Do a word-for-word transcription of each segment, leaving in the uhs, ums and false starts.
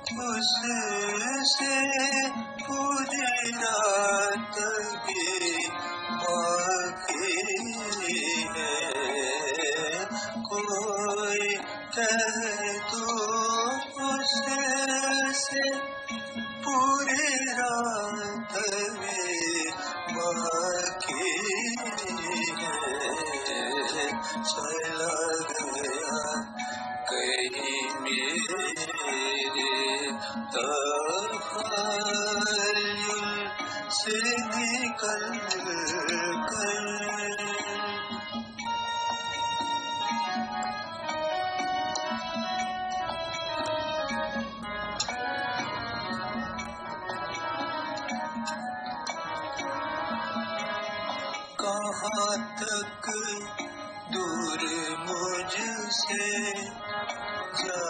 اس سے پوری رات بھی باقی ہے. کوئی کہہ دو اس سے پوری رات بھی باقی ہے. چلا گیا کہیں میرے تخیل سے نکل کر. کہاں تک دور مجھ سے جا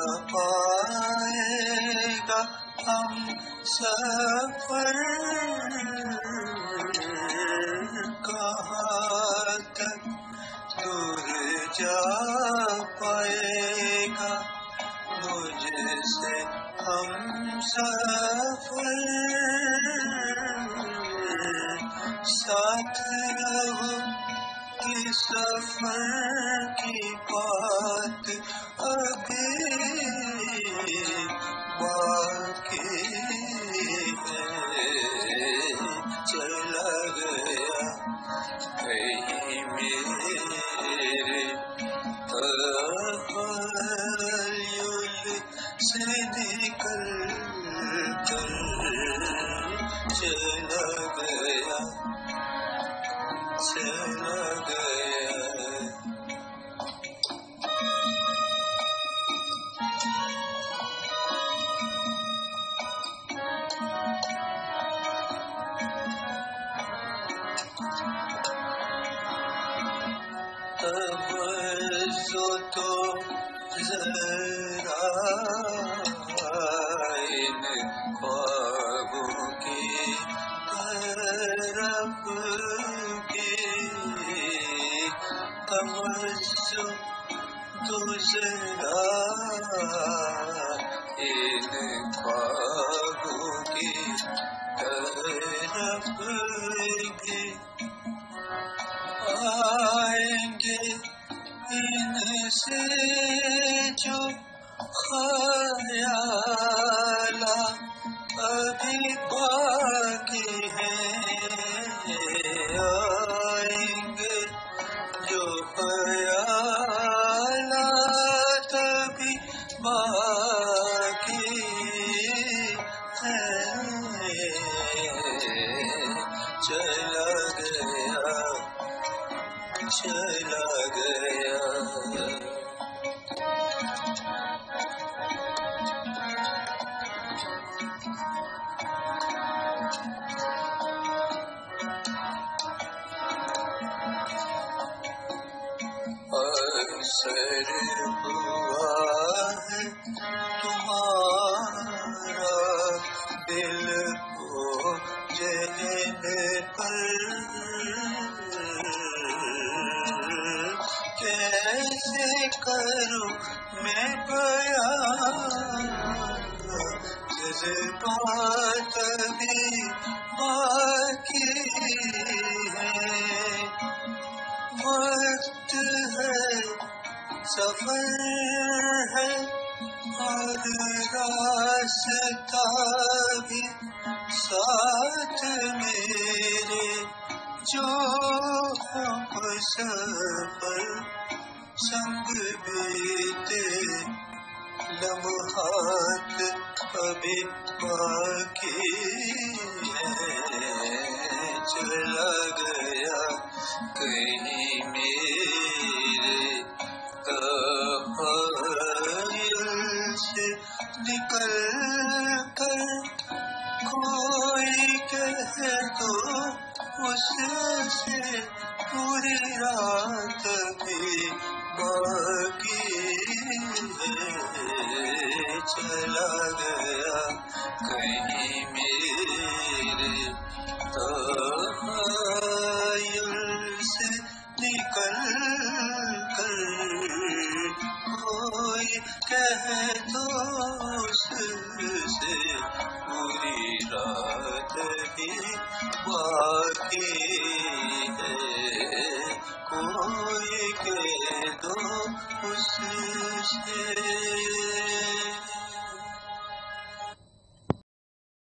پائے گا ہم سفر. کہاں تک دور جا پائے گا مجھ سے ہم سفر. ساتھ رہو کہ سفر کی بات ابھی باقی ہے. چلا گیا کہیں میرے تخیل سے نکل کر. چلا گیا چلا گیا. توجہ تو ذرا ان خوابوں کی طرف کی. توجہ تو ذرا ان خوابوں کی طرف کی. آئیں گے ان سے جو خیالات ابھی باقی ہیں. آئیں گے جو خیالات ابھی باقی ہیں. چلا گیا چلا گیا. اکثر ہوا ہے تمہارا دل کو ذہن پر. کیسے کروں میں بیان جذبات بھی باقی ہے. وقت ہے سفر ہے اور راستہ بھی ساتھ میرے. جو ہم سفر سنگ بیتے لمحات ابھی باقی ہے. چلا گیا کہیں میرے تخیل سے نکل کر. کوئی کہہ دو اس سے پوری رات بھی باقی ہے. چلا گیا کہیں میرے